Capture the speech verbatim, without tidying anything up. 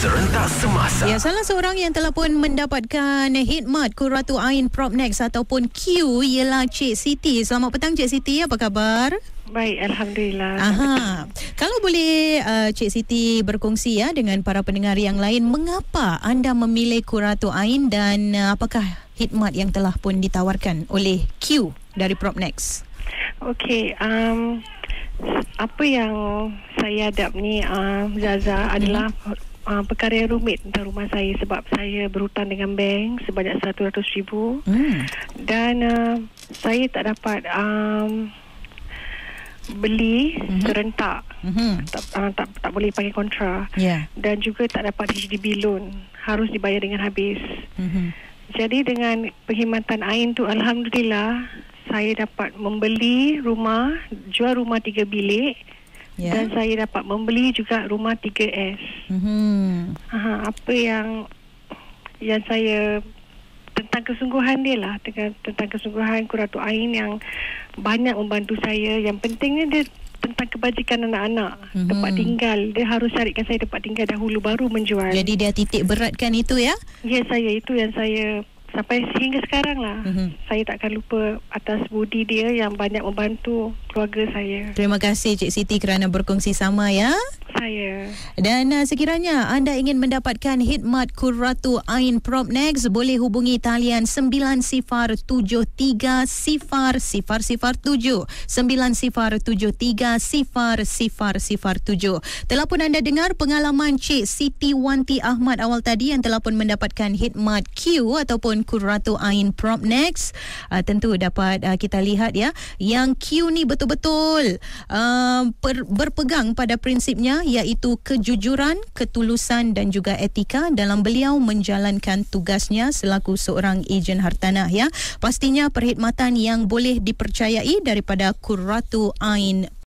serentak semasa. Ya, salah seorang yang telah pun mendapatkan khidmat Qurratu Ain PropNex ataupun Q ialah Cik Siti. Selamat petang Cik Siti, apa khabar? Baik, Alhamdulillah. Aha. Kalau boleh uh, Cik Siti berkongsi ya dengan para pendengar yang lain, mengapa anda memilih Qurratu Ain dan uh, apakah khidmat yang telah pun ditawarkan oleh Q dari PropNex? Okey, um, apa yang saya hadap ni uh, Zaza hmm. adalah uh, perkara yang rumit tentang rumah saya sebab saya berhutang dengan bank sebanyak seratus ribu hmm. dan uh, saya tak dapat um, beli mm-hmm. serentak mm-hmm. tak, uh, tak tak boleh panggil kontra yeah. dan juga tak dapat H D B loan, harus dibayar dengan habis. Mm-hmm. Jadi dengan perkhidmatan Ain tu, Alhamdulillah saya dapat membeli rumah, jual rumah tiga bilik yeah. dan saya dapat membeli juga rumah tiga S. Mm-hmm. Aha, apa yang yang saya tentang kesungguhan dia lah, tentang, tentang kesungguhan Qurratu Ain yang banyak membantu saya. Yang pentingnya dia tentang kebajikan anak-anak, mm-hmm. tempat tinggal. Dia harus carikan saya tempat tinggal dahulu baru menjual. Jadi dia titik beratkan itu ya? Ya, saya itu yang saya sampai sehingga sekarang lah mm-hmm. saya takkan lupa atas budi dia yang banyak membantu keluarga saya. Terima kasih Cik Siti kerana berkongsi sama ya. Saya. Dan uh, sekiranya anda ingin mendapatkan khidmat Qurratu Ain PropNex, boleh hubungi talian sembilan kosong tujuh tiga kosong kosong kosong tujuh sembilan kosong tujuh tiga kosong kosong kosong tujuh. Telah pun anda dengar pengalaman Cik Siti Wanti Ahmad awal tadi yang telah pun mendapatkan khidmat Q ataupun Qurratu Ain PropNex. Uh, tentu dapat uh, kita lihat ya, yang Q ni betul-betul uh, per, berpegang pada prinsipnya, iaitu kejujuran, ketulusan dan juga etika dalam beliau menjalankan tugasnya selaku seorang ejen hartanah ya. Pastinya perkhidmatan yang boleh dipercayai daripada Qurratu Ain